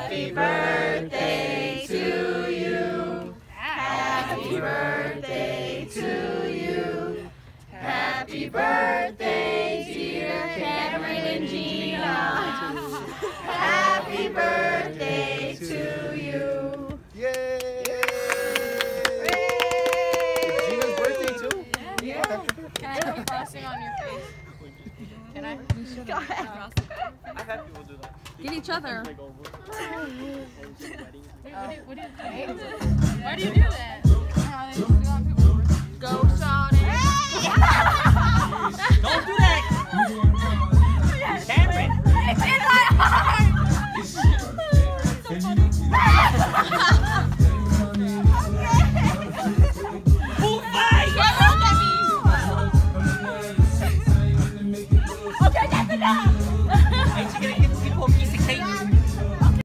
Happy birthday to you. Happy birthday to you. Happy birthday, dear Cameron and Gina. Happy birthday to you. Yay! It's Gina's birthday too? Yeah. Can I put frosting on your face? Can I? Go ahead. I've had people do that. Get each other. What do you do? Why do you do that? Go, Shawty. Don't do